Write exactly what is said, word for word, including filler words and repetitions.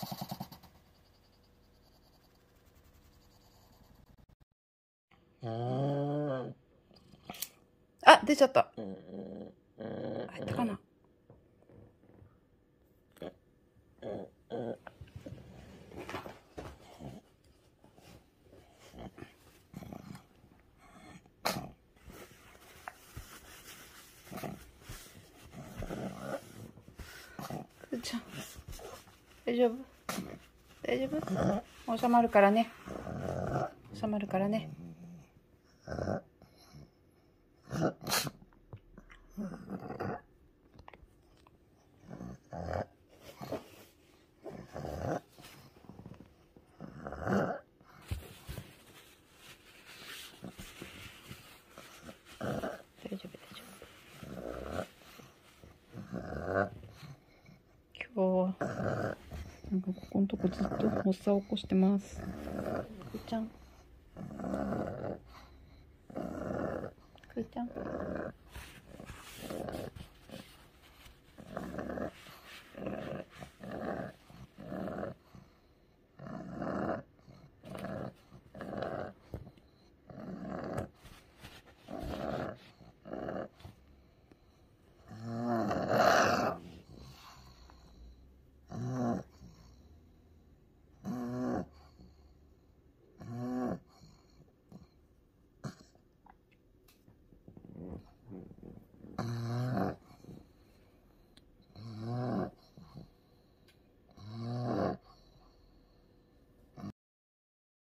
あ、出ちゃった。入ったかな。くーちゃん、大丈夫？大丈夫？収まるからね。収まるからね。大丈夫、大丈夫。今日はなんかここのとこずっと発作を起こしてます。くーちゃん、くーちゃん。